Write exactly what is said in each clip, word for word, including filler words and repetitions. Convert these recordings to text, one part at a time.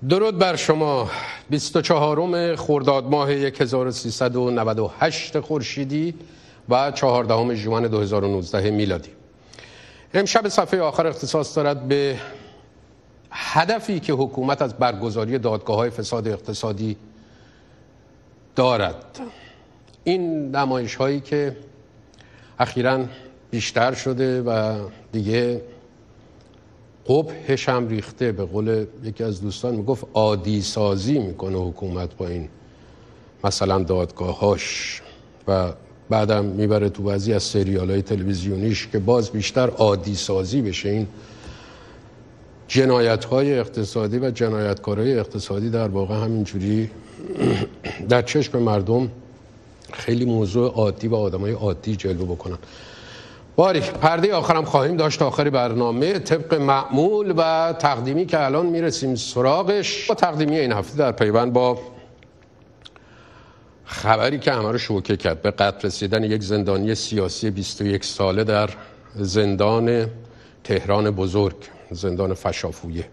درود بر شما. بیست و چهارم خرداد ماه هزار و سیصد و نود و هشت خورشیدی و چهاردهم ژوئن دو هزار و نوزده میلادی. امشب صفحه آخر اختصاص دارد به هدفی که حکومت از برگزاری دادگاه‌های فساد اقتصادی دارد. این نمایش هایی که اخیراً بیشتر شده و دیگه قبحش هم ریخته، به قول یکی از دوستان میگفت عادی سازی میکنه حکومت با این مثلا دادگاهاش و بعدم میبره تو بعضی از سریال های تلویزیونیش که باز بیشتر عادی سازی بشه. این جنایت های اقتصادی و جنایتکارهای اقتصادی در واقع همینجوری در چشم مردم خیلی موضوع عادی و آدمای عادی جلوه بکنن. باری پرده آخرم خواهیم داشت آخری برنامه طبق معمول و تقدیمی که الان میرسیم سراغش. با تقدیمی این هفته در پیوند با خبری که همه رو شوکه کرد، به قتل رسیدن یک زندانی سیاسی بیست و یک ساله در زندان تهران بزرگ، زندان فشافویه.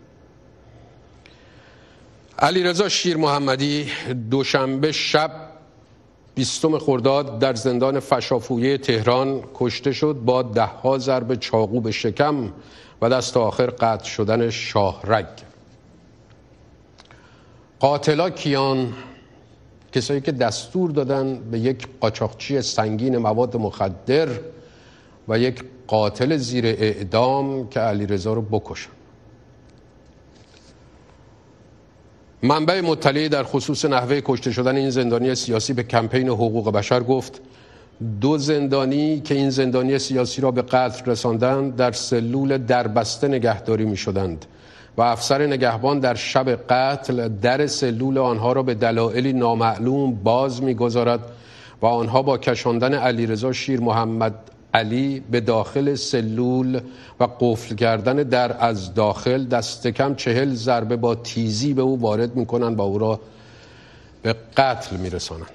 علیرضا شیرمحمدی دوشنبه شب بیستم خرداد در زندان فشافویه تهران کشته شد با ده ها ضرب چاقو به شکم و دست آخر قطع شدن شاهرگ. قاتلا کیان؟ کسایی که دستور دادن به یک قاچاقچی سنگین مواد مخدر و یک قاتل زیر اعدام که علیرضا رو بکشن. منبع مطلعی در خصوص نحوه کشته شدن این زندانی سیاسی به کمپین حقوق بشر گفت دو زندانی که این زندانی سیاسی را به قتل رساندند در سلول دربسته نگهداری می شدند و افسر نگهبان در شب قتل در سلول آنها را به دلایلی نامعلوم باز می گذارد و آنها با کشاندن علیرضا شیرمحمد علی به داخل سلول و قفل کردن در از داخل دست کم چهل ضربه با تیزی به او وارد میکنند و او را به قتل میرسانند.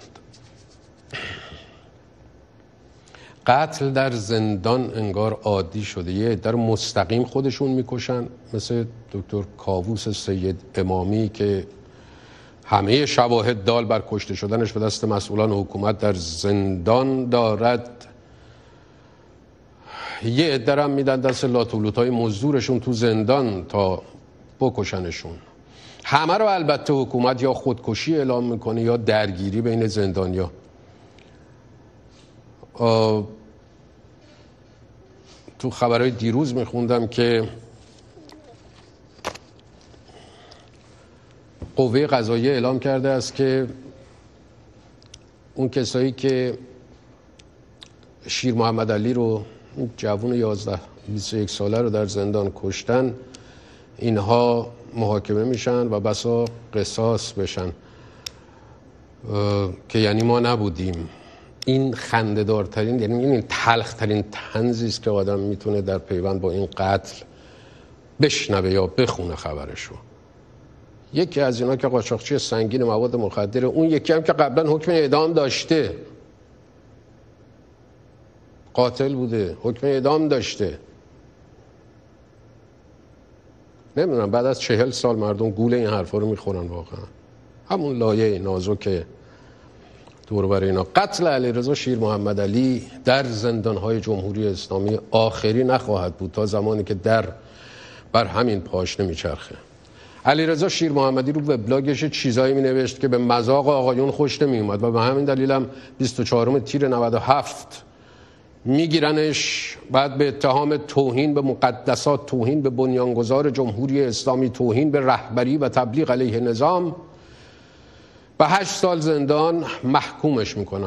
قتل در زندان انگار عادی شده. یه عده رو مستقیم خودشون میکشن، مثل دکتر کاووس سید امامی که همه شواهد دال بر کشته شدنش به دست مسئولان حکومت در زندان دارد. یه عده هم میدن دست لاتولوتای مزدورشون تو زندان تا بکشنشون. همه رو البته حکومت یا خودکشی اعلام میکنه یا درگیری بین زندانیا. تو خبرهای دیروز میخوندم که قوه قضاییه اعلام کرده است که اون کسایی که شیرمحمد علی رو، جوون یازده بیست و یک ساله رو در زندان کشتن، اینها محاکمه میشن و بسا قصاص بشن که یعنی ما نبودیم. این خنده‌دارترین، یعنی این تلخ‌ترین طنزی است که آدم میتونه در پیوند با این قتل بشنوه یا بخونه خبرشو. یکی از اینا که قاچاقچی سنگین مواد مخدره، اون یکی هم که قبلا حکم اعدام داشته، قاتل بوده، حکم اعدام داشته. نمیدونم بعد از چهل سال مردم گول این حرفا رو میخورن واقعا. همون لایه نازک دور بر اینا. قتل علیرضا شیرمحمد علی در زندانهای جمهوری اسلامی آخری نخواهد بود تا زمانی که در بر همین پاشنه میچرخه. علیرضا شیرمحمدی رو وبلاگش چیزایی مینوشت که به مذاق آقایون خوش نمیومد و به همین دلیلم بیست و چهارم تیر نود و هفت میگیرنش، بعد به اتهام توهین به مقدسات، توهین به بنیانگذار جمهوری اسلامی، توهین به رهبری و تبلیغ علیه نظام به هشت سال زندان محکومش میکنن.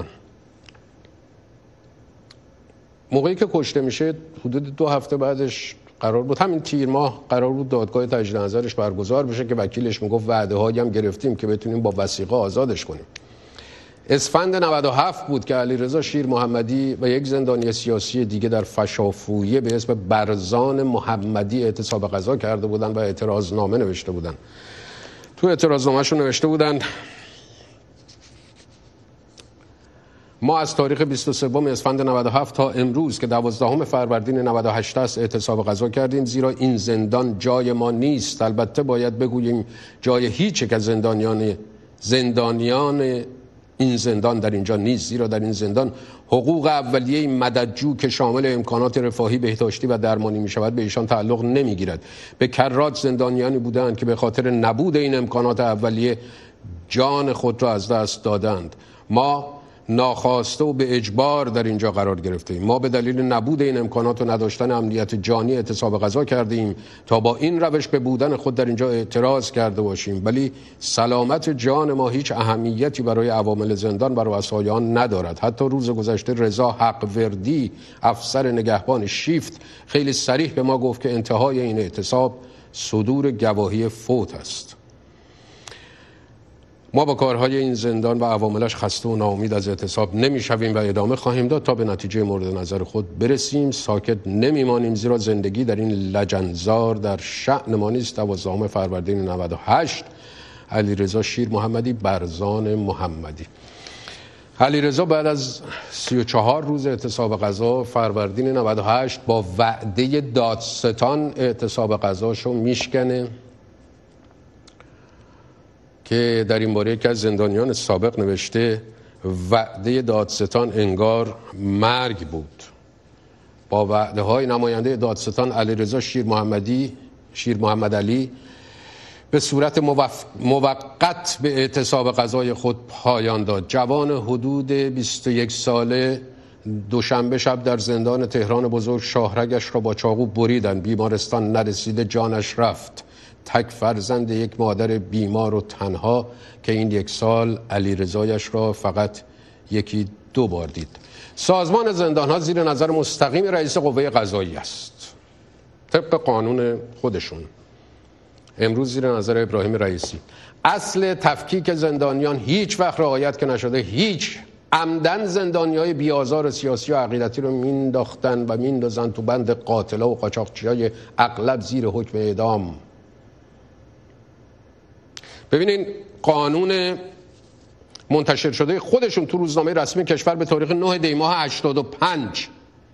موقعی که کشته میشه حدود دو هفته بعدش قرار بود، همین تیر ماه قرار بود دادگاه تجدید نظرش برگزار بشه که وکیلش میگفت وعده هایی هم گرفتیم که بتونیم با وثیقه آزادش کنیم. اسفند نود و هفت بود که علیرضا شیرمحمدی و یک زندانی سیاسی دیگه در فشافویه به اسم برزان محمدی اعتصاب غذا کرده بودن و اعتراضنامه نوشته بودن. تو اعتراضنامه‌شون نوشته بودن ما از تاریخ بیست و سوم اسفند نود و هفت تا امروز که دوازدهم فروردین نود و هشت است اعتصاب غذا کردیم، زیرا این زندان جای ما نیست. البته باید بگوییم جای هیچ یک از زندانیان زندانیان این زندان در اینجا نیست، زیرا در این زندان حقوق اولیه مددجو که شامل امکانات رفاهی، بهداشتی و درمانی می شود به ایشان تعلق نمی گیرد. به کرات زندانیانی بودند که به خاطر نبود این امکانات اولیه جان خود را از دست دادند. ما ناخواسته و به اجبار در اینجا قرار گرفتیم. ما به دلیل نبود این امکانات و نداشتن امنیت جانی اعتصاب غذا کردیم تا با این روش به بودن خود در اینجا اعتراض کرده باشیم، ولی سلامت جان ما هیچ اهمیتی برای عوامل زندان و رؤسای آن ندارد. حتی روز گذشته رضا حقوردی، افسر نگهبان شیفت، خیلی صریح به ما گفت که انتهای این اعتصاب صدور گواهی فوت است. ما با کارهای این زندان و عواملش خسته و ناامید از اعتصاب نمیشویم و ادامه خواهیم داد تا به نتیجه مورد نظر خود برسیم. ساکت نمیمانیم، زیرا زندگی در این لجنزار در شأن ما نیست. دوازدهم فروردین نود و هشت، علیرضا شیر محمدی، برزان محمدی. علیرضا بعد از سی و چهار روز اعتصاب غذا فروردین نود و هشت با وعده دادستان اعتصاب غذاشو میشکنه که در این باره یکی از زندانیان سابق نوشته وعده دادستان انگار مرگ بود. با وعده های نماینده دادستان علیرضا شیر محمدی شیر محمد علی به صورت موف... موقت به اعتصاب غذای خود پایان داد. جوان حدود بیست و یک ساله دوشنبه شب در زندان تهران بزرگ شاهرگش را با چاقو بریدند. بیمارستان نرسیده جانش رفت. تک فرزند یک مادر بیمار و تنها که این یک سال علیرضایش را فقط یکی دو بار دید. سازمان زندان‌ها زیر نظر مستقیم رئیس قوه قضاییه است، طبق قانون خودشون. امروز زیر نظر ابراهیم رئیسی. اصل تفکیک زندانیان هیچ وقت رعایت که نشده. هیچ عمدن زندانیای بیازار سیاسی و عقیدتی رو مینداختن و میندازن تو بند قاتلا و قاچاقچیای اغلب زیر حکم اعدام. ببینین قانون منتشر شده خودشون تو روزنامه رسمی کشور به تاریخ نه دی ماه هشتاد و پنج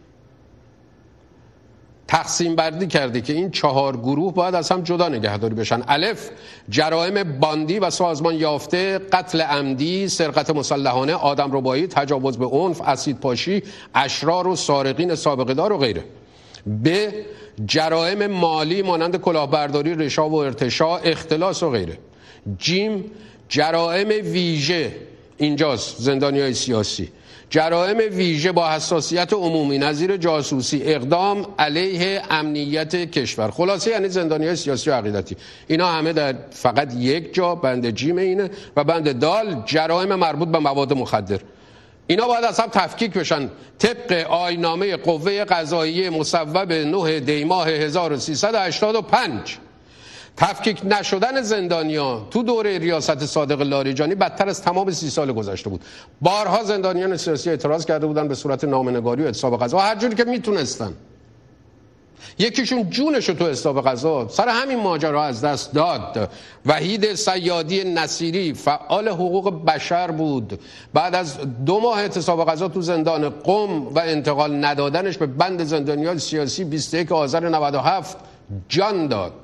تقسیم بندی کرده که این چهار گروه باید از هم جدا نگهداری بشن. الف، جرائم باندی و سازمان یافته، قتل عمدی، سرقت مسلحانه، آدمربایی، تجاوز به عنف، اسیدپاشی، اشرار و سارقین سابقه دار و غیره. ب، جرائم مالی مانند کلاهبرداری، رشا و ارتشاء، اختلاس و غیره. جیم، جرائم ویژه، اینجاست زندانیای سیاسی، جرائم ویژه با حساسیت عمومی نظیر جاسوسی، اقدام علیه امنیت کشور. خلاصه یعنی زندانیای سیاسی و عقیدتی. اینا همه در فقط یک جا بند جیم اینه و بند دال جرائم مربوط به مواد مخدر. اینا باید از هم تفکیک بشن طبق آیین‌نامه قوه قضاییه مصوب نه دی ماه هزار و سیصد و هشتاد و پنج. تفکیک نشدن زندانیان تو دوره ریاست صادق لاریجانی بدتر از تمام سی سال گذشته بود. بارها زندانیان سیاسی اعتراض کرده بودن به صورت نامه‌نگاری و اعتصاب غذا هر جوری که میتونستن. یکیشون جونش رو تو اعتصاب غذا سر همین ماجرا از دست داد. وحید صیادی نصیری فعال حقوق بشر بود. بعد از دو ماه اعتصاب غذا تو زندان قم و انتقال ندادنش به بند زندانیان سیاسی بیست و یک آذر نود و هفت جان داد.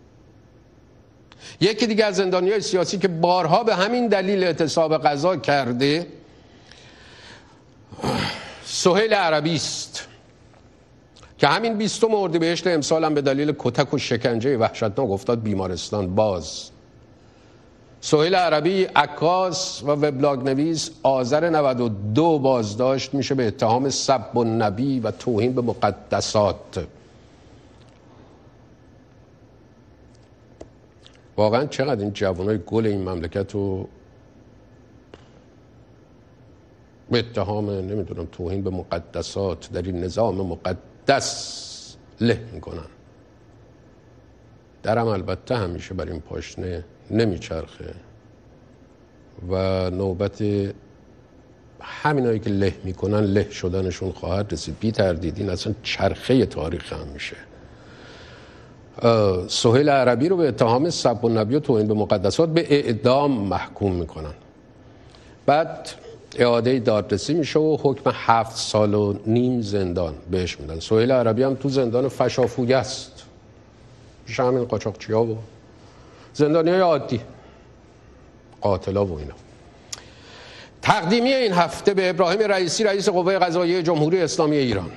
یکی دیگه از زندانیای سیاسی که بارها به همین دلیل اعتصاب غذا کرده سهیل عربی است که همین بیستم اردیبهشت امسال هم به دلیل کتک و شکنجه وحشتناک افتاد بیمارستان باز. سهیل عربی عکاس و وبلاگ نویس آذر نود و دو بازداشت میشه به اتهام سب النبی و توهین به مقدسات. واقعا چقدر این جوانای گل این مملکت رو به اتهام نمیدونم توهین به مقدسات در این نظام مقدس له میکنن. درم البته همیشه بر این پاشنه نمیچرخه و نوبت همینایی که له میکنن له شدنشون خواهد رسید. بی تردید این اصلا چرخه تاریخ هم میشه. سهیل عربی رو به اتهام سب النبی و توهین به مقدسات به اعدام محکوم میکنن. بعد اعاده دادرسی میشه و حکم هفت سال و نیم زندان بهش میدن. سهیل عربی هم تو زندان فشافویه است، میشه همین قاچاقچیا و زندانیای عادی، قاتلا و اینا. تقدیمی این هفته به ابراهیم رئیسی، رئیس قوه قضاییه جمهوری اسلامی ایران.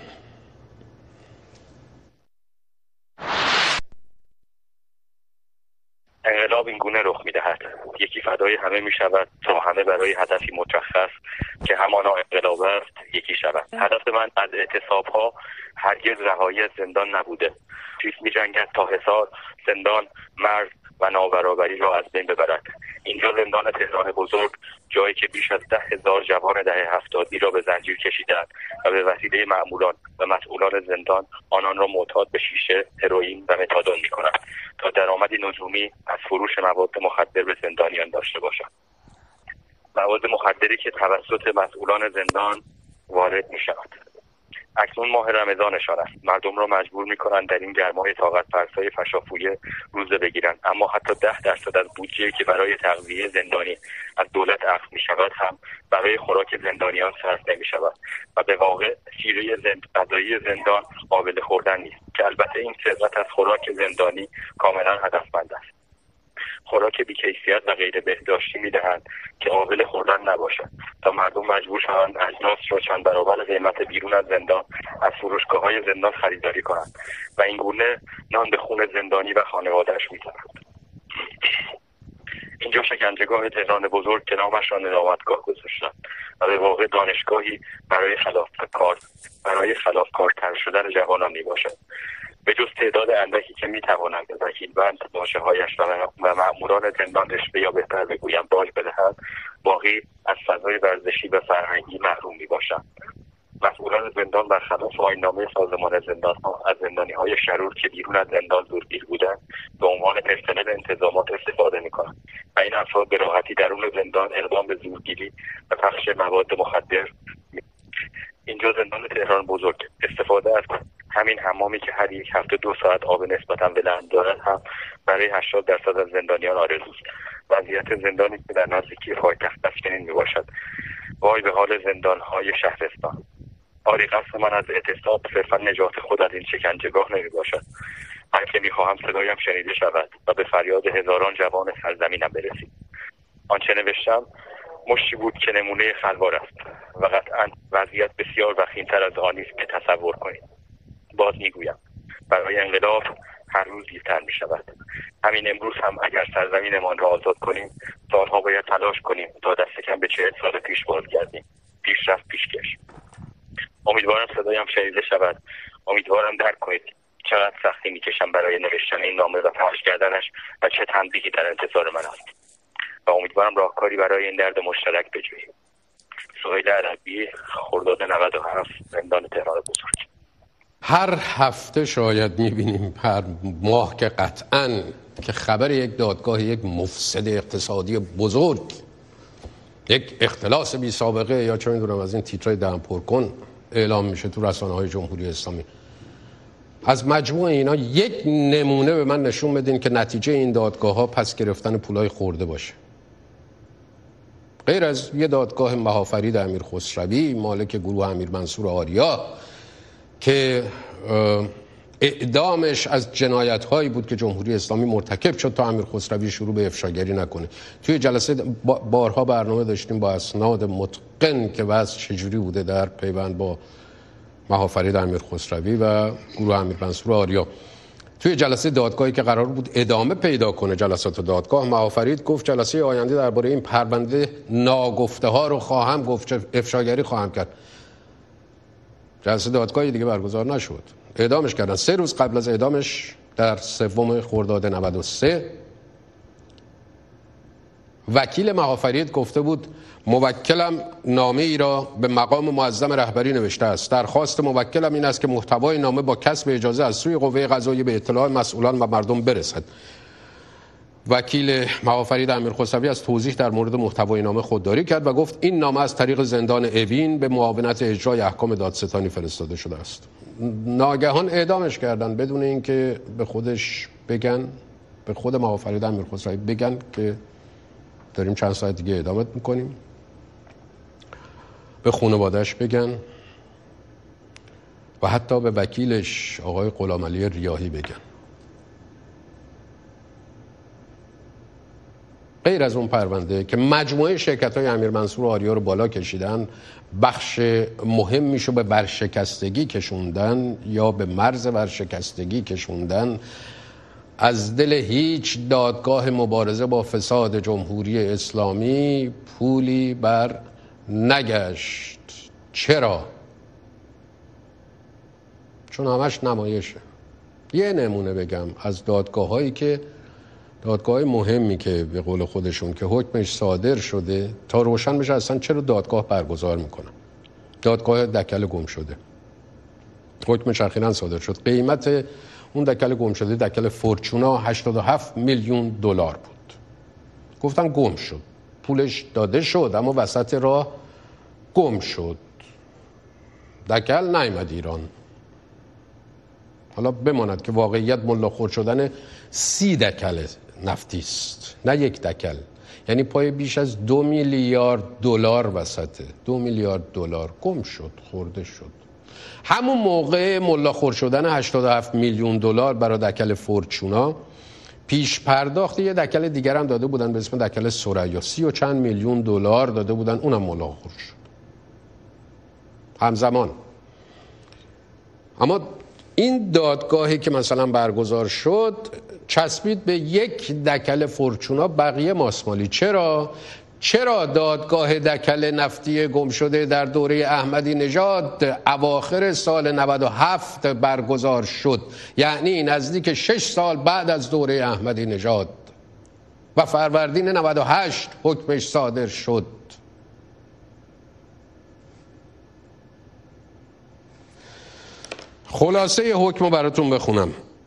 انقلاب این گونه رخ می‌دهد: یکی فدای همه می‌شود تا همه برای هدفی مشخص که همانا انقلاب است یکی شود. هدف من از اعتصاب‌ها هرگز رهایی از زندان نبوده. چیز می‌جنگد تا حصار، زندان، مرز و نابرابری را از بین ببرد. اینجا زندان تهران بزرگ، جایی که بیش از ده هزار جوان دهه هفتادی را به زنجیر کشیدند و به وسیله مأموران و مسئولان زندان آنان را معتاد به شیشه، هروئین و متادون می‌کنند تا درآمدی نجومی از فروش مواد مخدر به زندانیان داشته باشند. مواد مخدری که توسط مسئولان زندان وارد می‌شود. اکنون ماه رمضانشان است. مردم را مجبور می‌کنند در این گرمای طاقت فرسای فشافویه روزه بگیرند، اما حتی ده درصد از بودجه‌ای که برای تغذیه زندانی از دولت اخذ می‌شود هم برای خوراک زندانیان صرف نمی‌شود و به واقع شیره زند... غذایی زندان قابل خوردن نیست که البته این ثروت از خوراک زندانی کاملا هدفمند است. خوراک بی‌کیفیت و غیر بهداشتی می‌دهند که قابل خوردن نباشد تا مردم مجبور شوند اجناس را چند برابر قیمت بیرون از زندان از فروشگاه‌های زندان خریداری کنند و این گونه نان به خون زندانی و خانواده‌اش می‌زنند. اینجا شکنجهگاه تهران بزرگ که نامش را ندامتگاه گذاشتند و به واقع دانشگاهی برای خلافکار برای خلافکارتر شدن جوانان میباشد. به جز تعداد اندکی که میتوانند به وکیلبند ماشه‌هایش و مأموران زندان رشوه یا بهتر بگویم باج بدهند، باقی از فضای ورزشی و فرهنگی محروم میباشند. مسئولان زندان برخلاف آیین‌نامه سازمان زندان‌ها از زندانی‌های شرور که بیرون از زندان دورگیر بودند به عنوان پرسنل انتظامات استفاده می‌کنند و این افراد به راحتی درون زندان اقدام به زورگیری و پخش مواد مخدر. اینجا زندان تهران بزرگ. استفاده از همین حمامی که هر یک هفته دو ساعت آب نسبتاً بلند دارد هم برای هشتاد درصد از زندانیان آرزوست. وضعیت زندانی که در نزدیکی پایتخت است چنین میباشد: وای به حال زندان‌های شهرستان. آری قصد من از اعتصاب صرفا نجات خود از این شکنجهگاه نمی باشد، بلکه میخواهم صدایم شنیده شود و به فریاد هزاران جوان سرزمینم برسید. آنچه نوشتم مشتی بود که نمونه خلوار است و قطعا وضعیت بسیار وخیم‌تر از آنی است که تصور کنید. باز میگویم برای انقلاب هر روز دیرتر می شود. همین امروز هم اگر سرزمینمان را آزاد کنیم سالها باید تلاش کنیم تا دست کم به چهل سال پیش بازگردیم. پیشرفت پیشکش. امیدوارم صدایم شنیده شود. امیدوارم درک کنید چقدر سختی میکشم برای نوشتن این نامه و پخش کردنش و چه تنبیهی در انتظار من است و امیدوارم راهکاری برای این درد مشترک بجوییم. سهیل عربی، خرداد نود و هفت، زندان تهران بزرگ. هر هفته شاید میبینیم، هر ماه که قطعاً، که خبر یک دادگاه یک مفسد اقتصادی بزرگ، یک اختلاس بی سابقه یا چه میدونم از این تیترای دهن پر کن اعلام میشه تو رسانه‌های جمهوری اسلامی. از مجموع اینا یک نمونه به من نشون بدین که نتیجه این دادگاه ها پس گرفتن پولای خورده باشه. غیر از یه دادگاه مهافرید امیر خسروی مالک گروه امیر منصور آریا که اعدامش از جنایت هایی بود که جمهوری اسلامی مرتکب شد تا امیر خسروی شروع به افشاگری نکنه. توی جلسه بارها برنامه داشتیم با اسناد متقن که وضع چجوری بوده در پیوند با مهافرید امیر خسروی و گروه امیر منصور آریا. توی جلسه دادگاهی که قرار بود ادامه پیدا کنه جلسات دادگاه، مهافرید گفت جلسه آینده درباره این پرونده ناگفته ها رو خواهم گفت، افشاگری خواهم کرد. جلسه دادگاهی دیگه برگزار نشد، اعدامش کردن. سه روز قبل از اعدامش در سوم خرداد نود و سه وکیل مهافرید گفته بود موکلم نامه ای را به مقام معظم رهبری نوشته است. درخواست موکلم این است که محتوای نامه با کسب اجازه از سوی قوه قضاییه به اطلاع مسئولان و مردم برسد. وکیل مهافرید امیر خسروی از توضیح در مورد محتوای نامه خودداری کرد و گفت این نامه از طریق زندان اوین به معاونت اجرای احکام دادستانی فرستاده شده است. ناگهان اعدامش کردن بدون اینکه به خودش بگن، به خود مهافرید امیر خسروی بگن که داریم چند ساعت دیگه اعدامت میکنیم. به خانواده‌اش بگن و حتی به وکیلش آقای غلامعلی ریاحی بگن. غیر از اون پرونده که مجموعه شرکت‌های امیر منصور و آریا رو بالا کشیدن، بخش مهمیشو به ورشکستگی کشوندن یا به مرز ورشکستگی کشوندن، از دل هیچ دادگاه مبارزه با فساد جمهوری اسلامی پولی بر نگشت. چرا؟ چون همش نمایشه. یه نمونه بگم از دادگاه هایی که دادگاه مهمی که به قول خودشون که حکمش صادر شده تا روشن بشه اصلا چرا دادگاه برگزار میکنن. دادگاه دکل گم شده، حکمش اخیراً صادر شد. قیمت اون دکل گم شده، دکل فورچونا، هشتاد و هفت میلیون دلار بود. گفتن گم شد، پولش داده شد اما وسط راه گم شد، دکل نیامد ایران. حالا بماند که واقعیت ملاخور شدن سی دکل نفتی است، نه یک دکل. یعنی پای بیش از دو میلیارد دلار وسطه. دو میلیارد دلار گم شد، خورده شد. همون موقع ملاخور شدن هشتاد و هفت میلیون دلار برای دکل فورچونا، پیش پرداخت یه دکل دیگر هم داده بودن به اسم دکل ثریا، سی و چند میلیون دلار داده بودن، اونم ملاخور شد همزمان. اما این دادگاهی که مثلا برگزار شد چسبید به یک دکل فورچونا بقیه ماسمالی. چرا؟ چرا دادگاه دکل نفتی گم شده در دوره احمدی نژاد اواخر سال نود و هفت برگزار شد، یعنی نزدیک شش سال بعد از دوره احمدی نژاد، و فروردین نود و هشت حکمش صادر شد. خلاصه حکم رو براتون بخونم.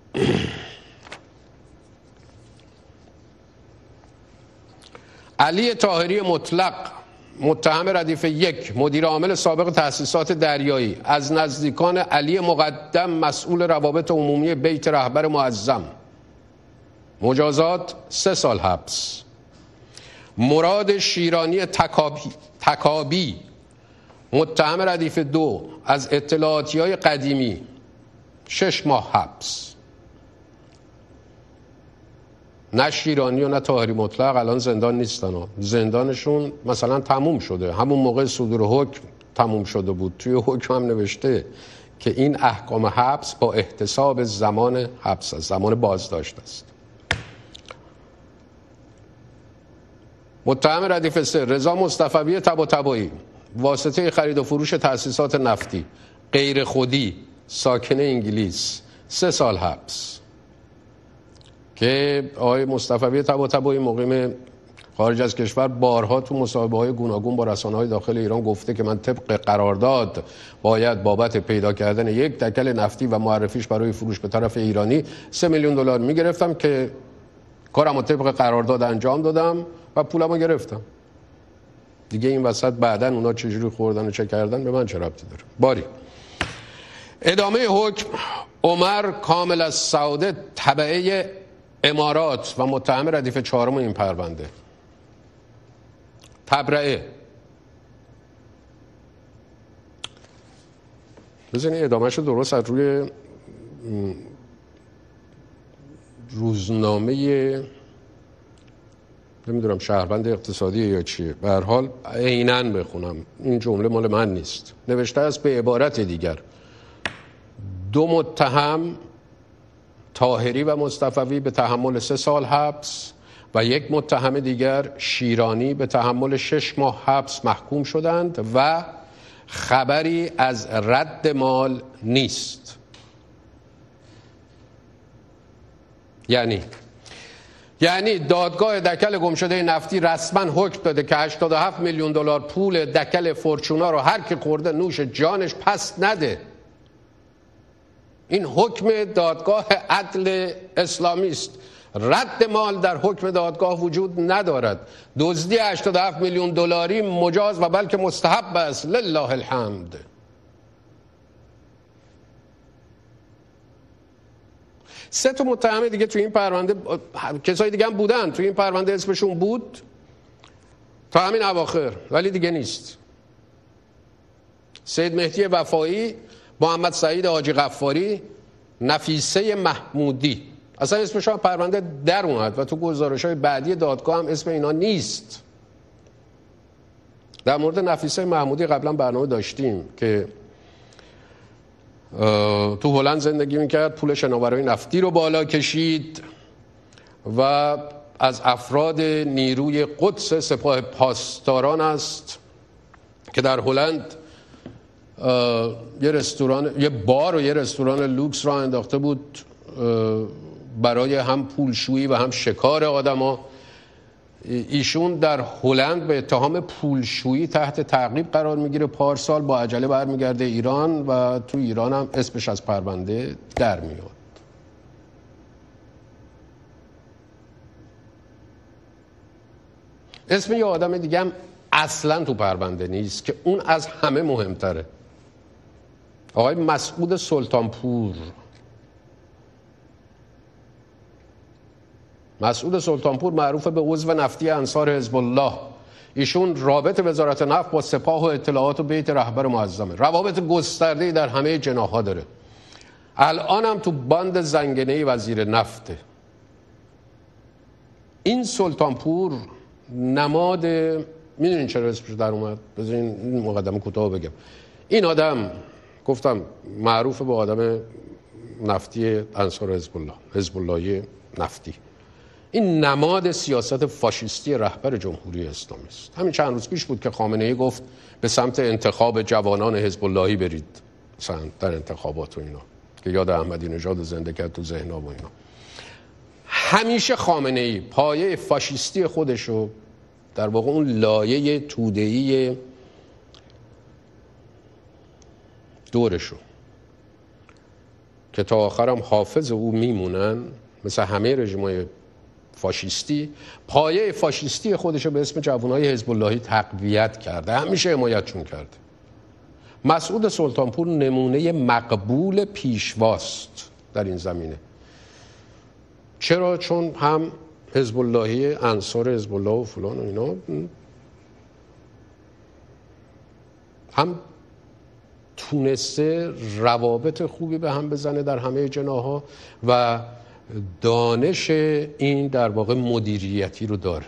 علی طاهری مطلق، متهم ردیف یک، مدیر عامل سابق تأسیسات دریایی، از نزدیکان علی مقدم مسئول روابط عمومی بیت رهبر معظم، مجازات سه سال حبس. مراد شیرانی تکابی, تکابی متهم ردیف دو، از اطلاعاتی های قدیمی، شش ماه حبس. نه شیرانی و نه طاهری مطلق الان زندان نیستن، زندانشون مثلا تموم شده، همون موقع صدور حکم تموم شده بود. توی حکم هم نوشته که این احکام حبس با احتساب زمان حبس است، زمان بازداشت است. متهم ردیف سه، رضا مصطفوی طباطبایی، واسطه خرید و فروش تأسیسات نفتی، غیر خودی، ساکن انگلیس، سه سال حبس. که آقای مصطفوی طباطبایی مقیم خارج از کشور بارها تو مصاحبه‌های گوناگون با رسانه‌های داخل ایران گفته که من طبق قرارداد باید بابت پیدا کردن یک دکل نفتی و معرفیش برای فروش به طرف ایرانی سه میلیون دلار میگرفتم که کارمو طبق قرارداد انجام دادم و پولمو گرفتم. دیگه این وسط بعدن اونا چجوری خوردن و چه کردن به من چه ربطی داره؟ باری ادامه حکم. عمر کامل السعاده تبعه امارات و متهم ردیف چهارم این پرونده، تبرئه. بزنید ادامهش رو درست از روی روزنامه نمیدونم شهروند اقتصادی یا چیه، به هر حال عیناً بخونم، این جمله مال من نیست، نوشته است به عبارت دیگر: دو متهم طاهری و مصطفوی به تحمل سه سال حبس و یک متهم دیگر شیرانی به تحمل شش ماه حبس محکوم شدند و خبری از رد مال نیست. یعنی یعنی دادگاه دکل گمشده نفتی رسما حکم داده که هشتاد و هفت میلیون دلار پول دکل فورچونا رو هر کی خورده نوش جانش پس نده. این حکم دادگاه عدل اسلامی است. رد مال در حکم دادگاه وجود ندارد. دزدی هشتاد و هفت میلیون دلاری مجاز و بلکه مستحب است، لله الحمد. سه تا متهم دیگه تو این پرونده، کسای دیگه هم بودن تو این پرونده، اسمشون بود تا همین اواخر، ولی دیگه نیست. سید مهدی وفایی، محمد سعید حاجی غفاری، نفیسه محمودی. اصلا اسمشون پرونده در اومد و تو گزارش‌های بعدی دادگاه هم اسم اینا نیست. در مورد نفیسه محمودی قبلا برنامه داشتیم که تو هلند زندگی میکرد، پول شناورای نفتی رو بالا کشید و از افراد نیروی قدس سپاه پاسداران است که در هلند یه رستوران، یه بار و یه رستوران لوکس را انداخته بود برای هم پولشویی و هم شکار آدما. ایشون در هلند به اتهام پولشویی تحت تعقیب قرار میگیره، پارسال با عجله برمیگرده ایران و تو ایران هم اسمش از پرونده در میاد. اسم یه آدم دیگه هم اصلا تو پرونده نیست که اون از همه مهمتره. آقای مسعود سلطانپور. مسعود سلطانپور معروف به عضو نفتی انصار حزب الله. ایشون رابط وزارت نفت با سپاه و اطلاعات و بیت رهبر معظمه. روابط گسترده‌ای در همه جناح‌ها داره. الان هم تو باند زنگنه‌ای وزیر نفته. این سلطانپور نماد، میدونین چرا اسمش در اومد؟ بذارین این مقدمه کوتاه بگم. این آدم گفتم معروف به آدم نفتی انصار حزب الله، حزب اللهی نفتی. این نماد سیاست فاشیستی رهبر جمهوری اسلامی است. همین چند روز پیش بود که خامنه‌ای گفت به سمت انتخاب جوانان حزب اللهی برید مثلا در انتخابات و اینا، که یاد احمدی نژاد زنده کرد تو ذهن‌ها و اینا. همیشه خامنه‌ای پایه فاشیستی خودشو، در واقع اون لایه توده‌ای دورشو که تا آخرم حافظ او میمونن، مثل همه رژیم‌های فاشیستی، پایه فاشیستی خودشو به اسم جوانای حزب اللهی تقویت کرده، همیشه حمایتشون کرده. مسعود سلطانپور نمونه مقبول پیشواست در این زمینه. چرا؟ چون هم حزب اللهی، انصار حزب الله و فلان و اینا، هم تونسته روابط خوبی به هم بزنه در همه جناح‌ها و دانش این در واقع مدیریتی رو داره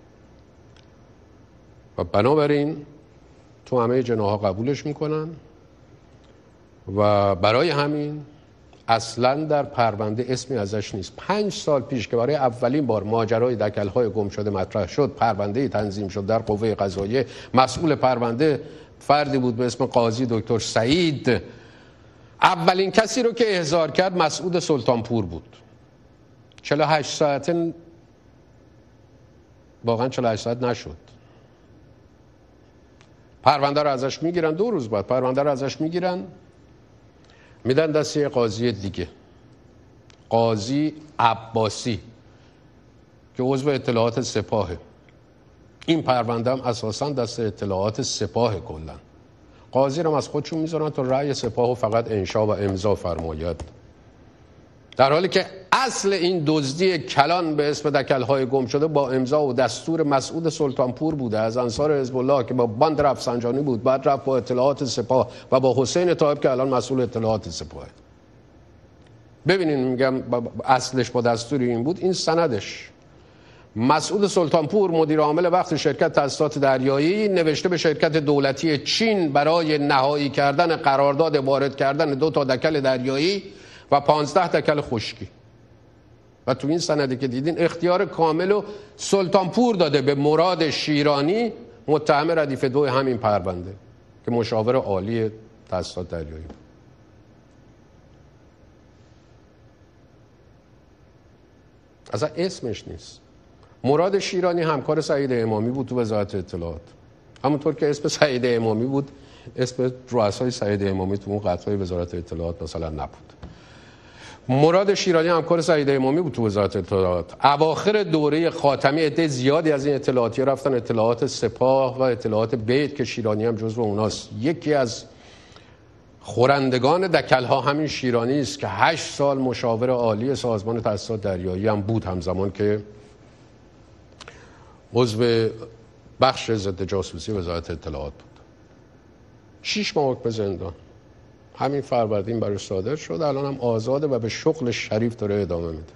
و بنابراین تو همه جناح‌ها قبولش میکنن و برای همین اصلا در پرونده اسمی ازش نیست. پنج سال پیش که برای اولین بار ماجرای دکل‌های گم شده مطرح شد، پرونده تنظیم شد در قوه قضاییه، مسئول پرونده فردی بود به اسم قاضی دکتر سعید. اولین کسی رو که احضار کرد مسعود سلطانپور بود. چهل و هشت ساعته واقعا چهل و هشت ساعت نشد. پرونده رو ازش میگیرن، دو روز بعد پرونده رو ازش میگیرن میدن دست یه قاضی دیگه، قاضی عباسی که عضو اطلاعات سپاهه. این پرونده هم اساسا دست اطلاعات سپاه کلا. قاضی رو از خودشون میذارن تا رأی سپاه و فقط انشا و امضا فرماید، در حالی که اصل این دزدی کلان به اسم دکل‌های گم شده با امضا و دستور مسعود سلطانپور بوده از انصار حزب الله که با باند رفسنجانی بود، بعد رفت با اطلاعات سپاه و با حسین طایب که الان مسئول اطلاعات سپاه. ببینین میگم اصلش با دستور این بود. این سندش. مسعود سلطانپور مدیر عامل وقت شرکت تاسیسات دریایی نوشته به شرکت دولتی چین برای نهایی کردن قرارداد وارد کردن دو تا دکل دریایی و پانزده دکل خشکی. و تو این سندی که دیدین اختیار کامل و سلطانپور داده به مراد شیرانی، متهم ردیف دو همین پرونده که مشاور عالی تاسیسات دریایی بود. اصلا اسمش نیست. مراد شیرانی همکار سعید امامی بود تو وزارت اطلاعات. همونطور که اسم سعید امامی بود، اسم رؤسای سعید امامی تو اون قطعه وزارت اطلاعات مثلا نبود. مراد شیرانی همکار سعید امامی بود تو وزارت اطلاعات. اواخر دوره خاتمی عده زیادی از این اطلاعاتی رفتن اطلاعات سپاه و اطلاعات بیت که شیرانی هم جزو اوناست. یکی از خورندگان دکل‌ها همین شیرانی است که هشت سال مشاور عالی سازمان تاسیسات دریایی هم بود، همزمان که عضو بخش ضد جاسوسی وزارت اطلاعات بود. شیش ماه به زندان. همین فروردین برای صادر شد، الان هم آزاده و به شغل شریف داره ادامه میده.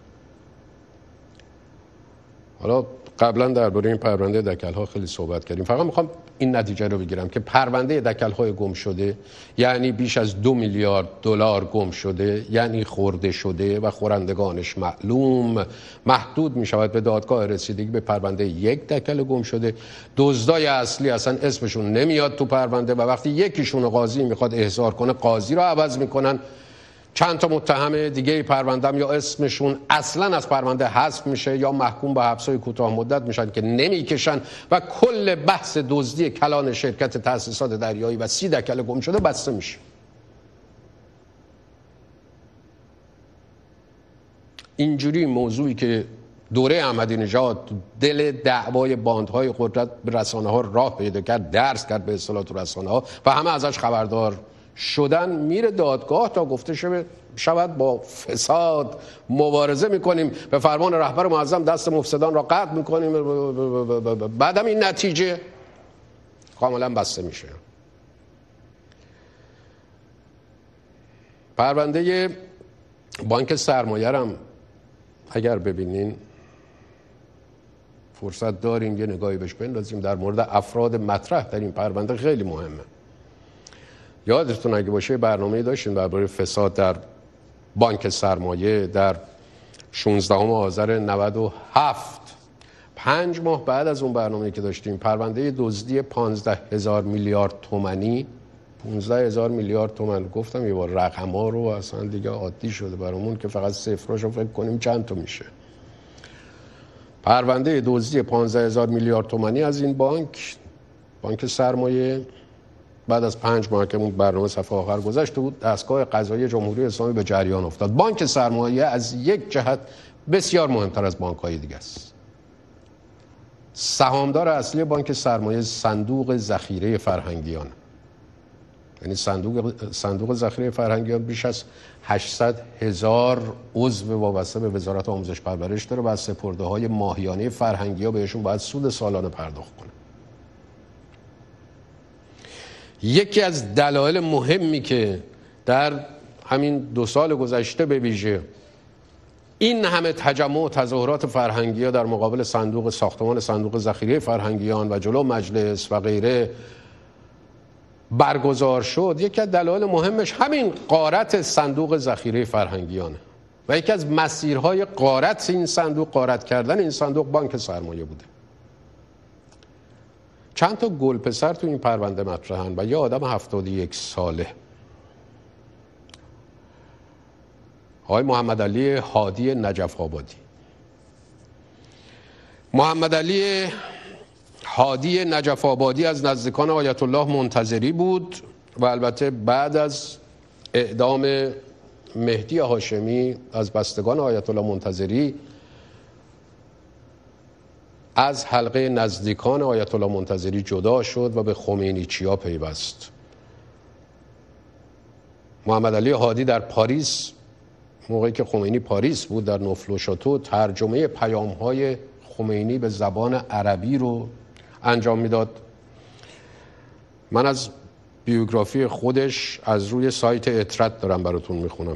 حالا قبلا درباره این پرونده دکل‌ها خیلی صحبت کردیم، فقط میخوام این نتیجه رو بگیرم که پرونده دکل‌های گم شده یعنی بیش از دو میلیارد دلار گم شده، یعنی خورده شده و خورندگانش معلوم، محدود میشود به دادگاه رسیدگی به پرونده یک دکل گم شده. دزدای اصلی اصلا اسمشون نمیاد تو پرونده و وقتی یکیشون قاضی میخواد احضار کنه قاضی رو عوض میکنن. چند تا متهم دیگه پروندهم یا اسمشون اصلا از پرونده حذف میشه یا محکوم به حبس‌های کوتاه مدت میشن که نمیکشن و کل بحث دزدی کلان شرکت تأسیسات دریایی و سی دکل گم شده بسته میشه. اینجوری موضوعی که دوره احمدی نژاد دل دعوای باندهای قدرت به رسانه ها راه پیدا کرد، درس کرد به اصطلاح تو رسانه ها و همه ازش خبردار شدن، میره دادگاه تا گفته شود با فساد مبارزه میکنیم، به فرمان رهبر معظم دست مفسدان را قطع میکنیم، بعدم این نتیجه کاملا بسته میشه. پرونده بانک سرمایه هم اگر ببینین فرصت داریم یه نگاهی بهش بندازیم، در مورد افراد مطرح در این پرونده خیلی مهمه. یادتون اگه باشه برنامه‌ای داشتیم درباره فساد در بانک سرمایه در شانزدهم آذر نود و هفت. پنج ماه بعد از اون برنامه‌ای که داشتیم پرونده دزدی پانزده هزار میلیارد تومانی، پانزده هزار میلیارد تومان، گفتم یه بار رقم‌ها رو اصلا دیگه عادی شده برامون که فقط صفراشو فکر کنیم چند تا میشه. پرونده دزدی پانزده هزار میلیارد تومانی از این بانک، بانک سرمایه، بعد از پنج ماه که اون برنامه صفحه آخر گذشته بود، دستگاه قضایی جمهوری اسلامی به جریان افتاد. بانک سرمایه از یک جهت بسیار مهمتر از بانک‌های دیگه است. سهامدار اصلی بانک سرمایه صندوق ذخیره فرهنگیان، یعنی صندوق صندوق ذخیره فرهنگیان بیش از هشتصد هزار عضو وابسته به وزارت آموزش پرورش داره و از سپرده‌های ماهیانه فرهنگی‌ها بهشون باید سود سالانه پرداخت کنه. یکی از دلایل مهمی که در همین دو سال گذشته به ویژه این همه تجمع و تظاهرات فرهنگی‌ها در مقابل صندوق ساختمان صندوق ذخیره فرهنگیان و جلو مجلس و غیره برگزار شد، یکی از دلایل مهمش همین غارت صندوق ذخیره فرهنگیانه و یکی از مسیرهای غارت این صندوق، غارت کردن این صندوق، بانک سرمایه بوده. چند تا گل پسر تو این پرونده مطرحن و یه آدم هفتاد و یک ساله، آقای محمد علی هادی نجف آبادی. محمد علی هادی نجف آبادی از نزدیکان آیت الله منتظری بود و البته بعد از اعدام مهدی هاشمی از بستگان آیت الله منتظری از حلقه نزدیکان آیت الله منتظری جدا شد و به خمینی چیا پیوست. محمد علی هادی در پاریس، موقعی که خمینی پاریس بود، در نوفل و شاتو ترجمه پیام‌های خمینی به زبان عربی رو انجام میداد. من از بیوگرافی خودش از روی سایت اطرت دارم براتون میخونم.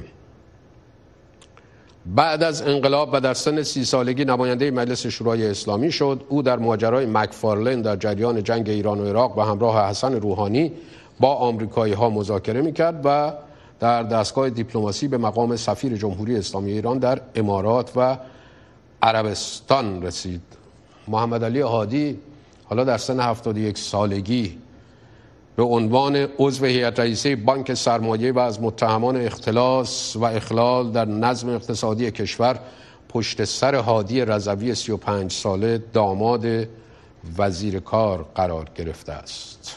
بعد از انقلاب و در سن سی سالگی نماینده مجلس شورای اسلامی شد. او در ماجرای مکفارلن در جریان جنگ ایران و عراق و همراه حسن روحانی با آمریکایی ها مذاکره میکرد و در دستگاه دیپلماسی به مقام سفیر جمهوری اسلامی ایران در امارات و عربستان رسید. محمد علی هادی حالا در سن هفتاد و یک سالگی به عنوان عضو هیئت رئیسه بانک سرمایه و از متهمان اختلاس و اخلال در نظم اقتصادی کشور پشت سر هادی رضوی سی و پنج ساله داماد وزیر کار قرار گرفته است.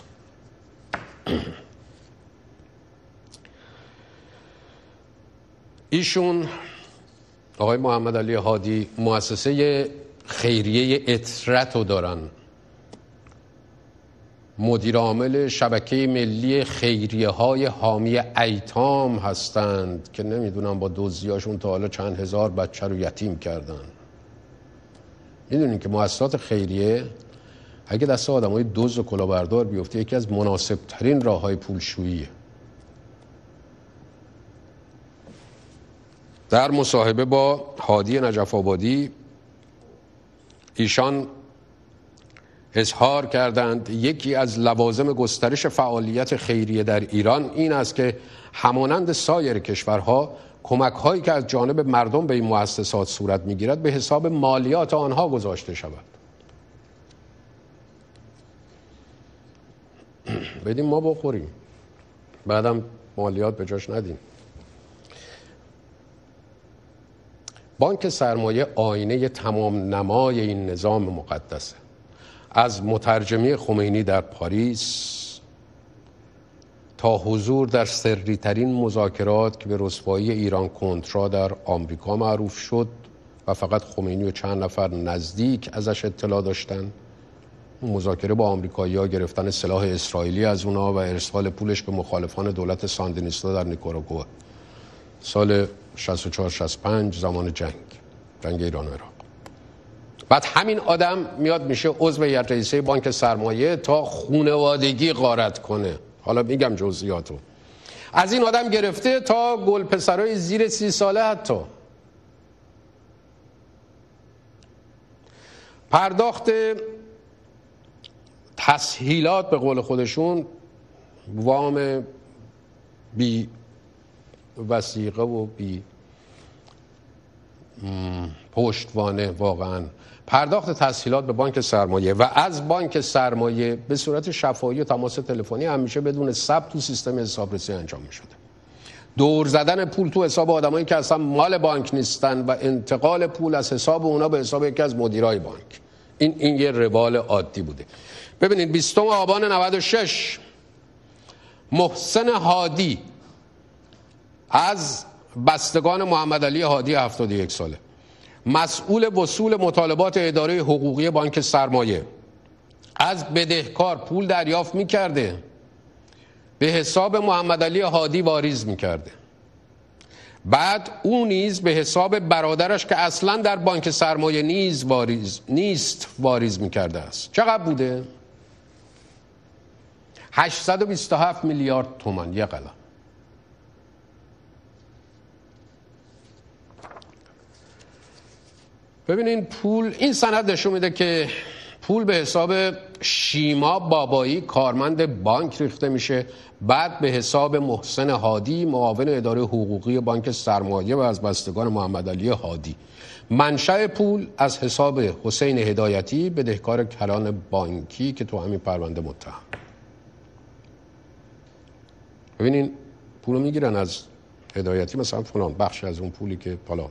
ایشون آقای محمد علی هادی مؤسسه خیریه اطرت رو دارن، مدیر عامل شبکه ملی خیریه های حامی ایتام هستند که نمیدونم با دزدیاشون تا حالا چند هزار بچه رو یتیم کردن. میدونین که مؤسسات خیریه اگه دست آدمای دزد و کلاهبردار بیفته یکی از مناسب ترین راههای پولشوییه. در مصاحبه با هادی نجف آبادی ایشان اظهار کردند یکی از لوازم گسترش فعالیت خیریه در ایران این است که همانند سایر کشورها کمک‌هایی که از جانب مردم به این مؤسسات صورت می‌گیرد به حساب مالیات آنها گذاشته شود. بدیم ما بخوریم، بعدم مالیات به جاش ندیم. بانک سرمایه آینه تمام نمای این نظام مقدسه. از مترجمی خمینی در پاریس تا حضور در سری ترین مذاکرات که به رسوایی ایران کنترا در آمریکا معروف شد و فقط خمینی و چند نفر نزدیک ازش اطلاع داشتن، مذاکره با آمریکایی‌ها، گرفتن سلاح اسرائیلی از اونا و ارسال پولش به مخالفان دولت ساندینیستا در نیکاراگوئه سال شصت و چهار شصت و پنج زمان جنگ جنگ ایران و عراق. بعد همین آدم میاد میشه عضو هیئت رئیسه بانک سرمایه تا خونوادگی غارت کنه. حالا میگم جزئیاتو. از این آدم گرفته تا گل پسرای زیر سی ساله حتی. پرداخت تسهیلات به قول خودشون، وام بی وثیقه و بی پشتوانه، واقعا پرداخت تسهیلات به بانک سرمایه و از بانک سرمایه به صورت شفاهی و تماس تلفنی همیشه بدون ثبت تو سیستم حسابرسی انجام می شده. دور زدن پول تو حساب آدمایی که اصلا مال بانک نیستن و انتقال پول از حساب اونا به حساب یکی از مدیرای بانک، این این یه روال عادی بوده. ببینید بیستم آبان نود و شش محسن هادی از بستگان محمد علی هادی هفتاد و یک ساله، مسئول وصول مطالبات اداره حقوقی بانک سرمایه، از بدهکار پول دریافت می‌کرده، به حساب محمد علی هادی واریز می‌کرده. بعد او نیز به حساب برادرش که اصلا در بانک سرمایه نیز واریز نیست واریز می‌کرده است. چقدر بوده؟ هشتصد و بیست و هفت میلیارد تومان، یه قلم. ببینین پول، این سند نشون میده که پول به حساب شیما بابایی کارمند بانک ریخته میشه، بعد به حساب محسن هادی معاون اداره حقوقی بانک سرمایه و از بستگان محمد علی هادی. منشأ پول از حساب حسین هدایتی بدهکار کلان بانکی که تو همین پرونده متهم. ببینین پولو میگیرن از هدایتی، مثلا فلان بخش از اون پولی که بالا،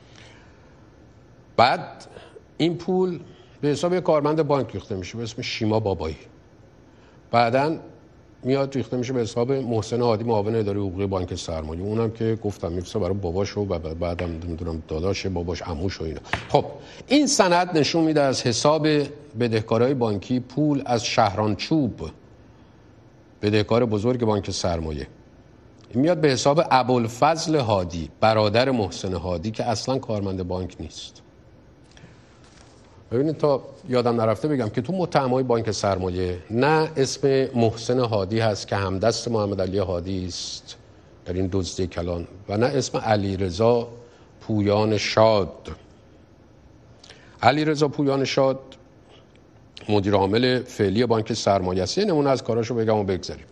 بعد این پول به حساب یک کارمند بانک ریخته میشه به اسم شیما بابایی، بعداً میاد ریخته میشه به حساب محسن هادی معاون اداره حقوقی بانک سرمایه، اونم که گفتم میفسه برای باباش و بعدم نمیدونم داداش باباش عموش و اینا. خب این سند نشون میده از حساب بدهکارهای بانکی پول از شهرانچوب، بدهکار بزرگ بانک سرمایه، میاد به حساب ابوالفضل هادی برادر محسن هادی که اصلا کارمند بانک نیست. ببینید تا یادم نرفته بگم که تو متهمای بانک سرمایه نه اسم محسن هادی هست که همدست محمد علی هادی است در این دزدی کلان و نه اسم علیرضا پویان شاد. علیرضا پویان شاد مدیر عامل فعلی بانک سرمایه است. یه نمونه از کاراشو بگم و بگذاریم.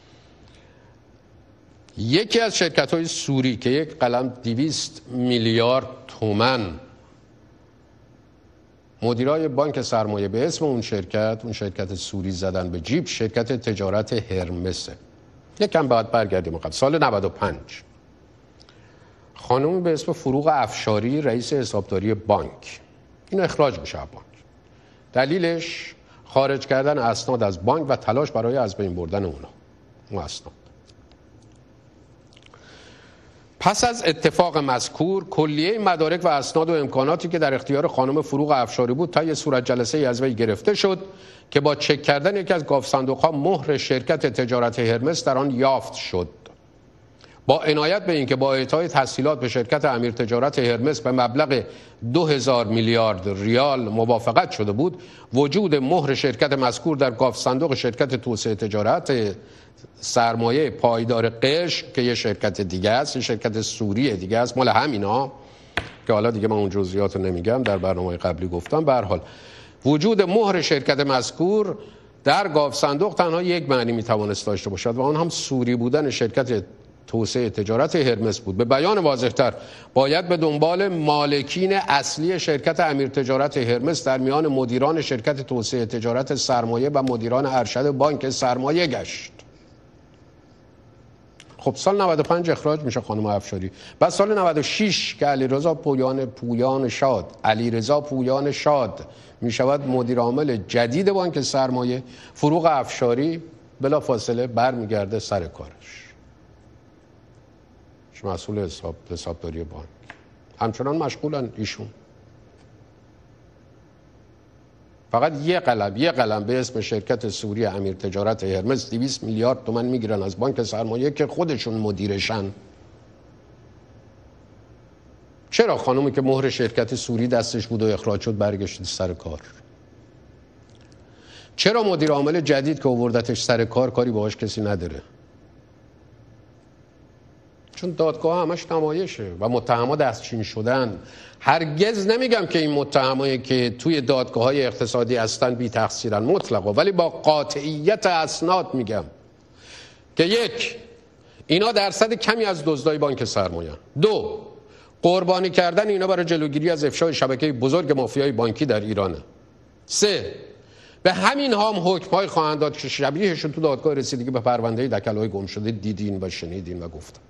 یکی از شرکت‌های سوری که یک قلم دویست میلیارد تومان مدیرای بانک سرمایه به اسم اون شرکت اون شرکت سوری زدن به جیب، شرکت تجارت هرمسه. یکم بعد برگردیم قبل سال نود و پنج خانمی به اسم فروغ افشاری رئیس حسابداری بانک این اخراج میشه از بانک. دلیلش خارج کردن اسناد از بانک و تلاش برای از بین بردن اونا اون اسناد. پس از اتفاق مذکور کلیه مدارک و اسناد و امکاناتی که در اختیار خانم فروغ افشاری بود تا یه صورت جلسه از وی گرفته شد که با چک کردن یکی از گاف صندوق‌ها مهر شرکت تجارت هرمس در آن یافت شد. با عنایت به اینکه با اعطای تسهیلات به شرکت امیر تجارت هرمس به مبلغ دو هزار میلیارد ریال موافقت شده بود، وجود مهر شرکت مذکور در گاف صندوق شرکت توسعه تجارت سرمایه پایدار قش که یه شرکت دیگه است، یه شرکت سوری دیگه است مال همینا که حالا دیگه من اون جزئیات رو نمیگم، در برنامه قبلی گفتم. به هر حال وجود مهر شرکت مذکور در گاف صندوق تنها یک معنی میتوانست داشته باشد و آن هم سوری بودن شرکت توسعه تجارت هرمس بود. به بیان واضح‌تر باید به دنبال مالکین اصلی شرکت امیر تجارت هرمس در میان مدیران شرکت توسعه تجارت سرمایه و مدیران ارشد بانک سرمایه گشت. خب سال نود و پنج اخراج میشه خانم افشاری. بعد سال نود و شش که علیرضا پویان پویان شاد علیرضا پویان شاد میشود مدیر عامل جدید بانک سرمایه، فروغ افشاری بلافاصله برمیگرده سر کارش، مسئول حساب حسابداری بانک. همچنان مشغولن ایشون. فقط یه قلم یه قلم به اسم شرکت سوری امیر تجارت هرمس دویست میلیارد تومان میگیرن از بانک سرمایه که خودشون مدیرشن. چرا خانومی که مهر شرکت سوری دستش بود و اخراج شد برگشت سر کار؟ چرا مدیر عامل جدید که آوردتش سر کار کاری باهاش کسی نداره؟ چون دادگاه همش نمایشه و متهما دستچین شدن. هرگز نمیگم که این متهمایی که توی دادگاه‌های اقتصادی هستن بی تقصیرن مطلقا، ولی با قاطعیت اسناد میگم که یک، اینا درصد کمی از دزدای بانک سرمایه. دو، قربانی کردن اینا برای جلوگیری از افشای شبکه بزرگ مافیای بانکی در ایرانه. سه، به همین هم حکم‌های خواهند داد که شبیهشون تو دادگاه رسیدگی به پرونده دکل‌های گم شده دیدین و شنیدین و گفتم.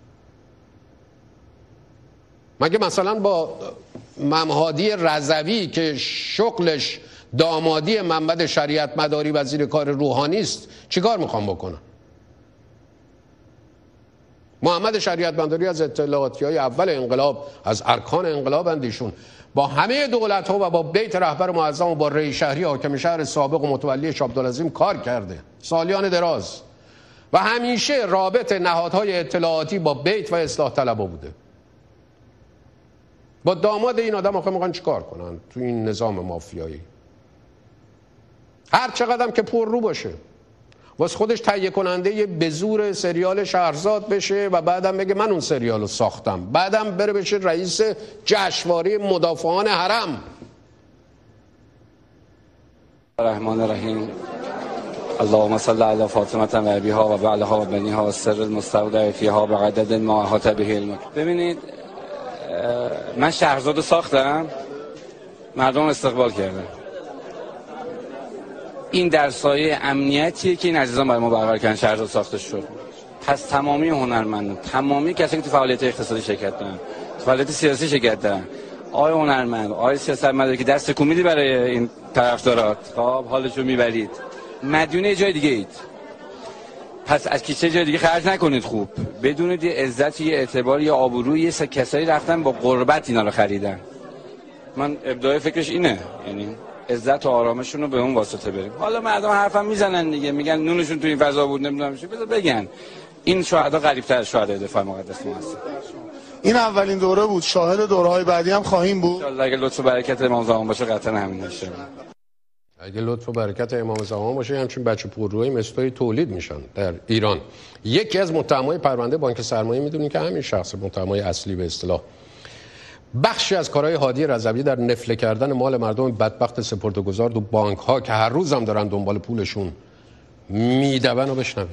مگه مثلا با ممهادی رضوی که شغلش دامادی محمد شریعت مداری وزیر کار روحانی است چیکار میخوام بکنم؟ محمد شریعت مداری از اطلاعاتیای اول انقلاب، از ارکان انقلاب اندیشون، با همه دولت ها و با بیت رهبر معظم و با رئیس شهری حاکم شهر سابق و متولی شاه عبدالعظیم کار کرده سالیان دراز و همیشه رابط نهادهای اطلاعاتی با بیت و اصلاح طلبها بوده. با داماد این آدم آخه میخوان چیکار کنن تو این نظام مافیایی؟ هر چقدر که پر رو باشه واسه خودش تهیه کننده به زور سریال شهرزاد بشه و بعدم بگه من اون سریال رو ساختم، بعدم بره بشه رئیس جشنواره مدافعان حرم. الرحمن الرحیم. اللهم صل علی فاطمه و ابیها و بعلها و بنیها و سر المستودع فیها به عدد ما احاط به علمک. ببینید من شهرزاد رو ساختم، مردم استقبال کردن. این در سایه امنیتیه که این عزیزان برای ما برقرار کردن شهرزاد ساخته شد. پس تمامی هنرمندان، تمامی کسایی که تو فعالیت اقتصادی شرکت دارن، تو فعالیت سیاسی شرکت دارن، آقای هنرمند، آقای سیاستمدار که دست کومیدی برای این طرفدارات، خب حالشو میبرید، مدیون یه جای دیگه اید. پس از کیسه جای دیگه خرج نکنید. خوب بدونید یه عزت، یه اعتبار، یه آبروی، یه کسایی رفتن با قربت اینا رو خریدن. من ابداع فکرش اینه، یعنی عزت و آرامشون رو به اون واسطه بریم. حالا مردم حرفم میزنن دیگه، میگن نونشون تو این فضا بود نمیدونم چی، بذار بگن. این شهدا قریب‌تر از شهدای دفاع مقدس ما هست. این اولین دوره بود، شاهد دوره‌های بعدی هم خواهیم بود. ان شاء الله اگه لطف و برکت امام زمان باشه قطعا همین میشه. اگه لطف و برکت امام زمان باشه همچین بچه پرروی مثلی تولید میشن در ایران. یکی از متهمای پرونده بانک سرمایه میدونید که همین شخص متهمای اصلی به اصطلاح بخشی از کارهای هادی رضوی در نفله کردن مال مردم بدبخت سپرده‌گذار دو بانک ها که هر روز هم دارن دنبال پولشون میدون رو بشنویم.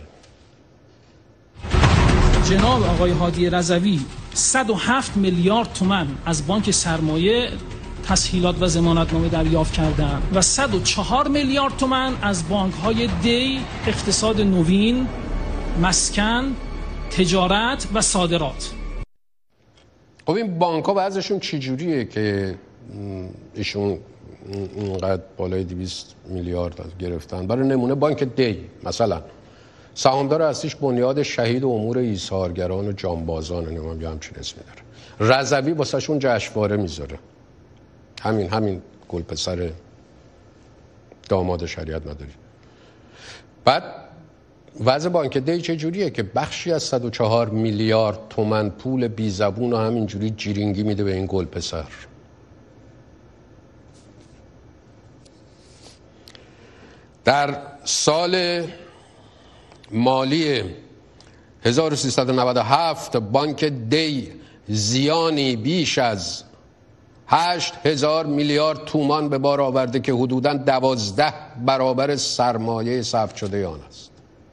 جناب آقای هادی رضوی صد و هفت میلیارد تومان از بانک سرمایه تسهیلات و ضمانتنامه دریافت کردند و صد و چهار میلیارد تومان از بانک‌های دی، اقتصاد نوین، مسکن، تجارت و صادرات. خب این بانک‌ها وضعشون چجوریه که ایشون اینقدر بالای دویست میلیارد گرفتن؟ برای نمونه بانک دی مثلا سهامدار اصلیش بنیاد شهید و امور ایثارگران و جانبازان، نمیدونم یا همچین اسمی داره. رضوی واسهشون جشنواره میذاره. همین همین گل پسر داماد شریعت مداری. بعد وضع بانک دی چه جوریه که بخشی از صد و چهار میلیارد تومان پول بی زبون و همینجوری جیرینگی میده به این گل پسر. در سال مالی هزار و سیصد و نود و هفت بانک دی زیانی بیش از هشت هزار میلیارد تومان به بار آورده که حدوداً دوازده برابر سرمایه ثبت شده آن است.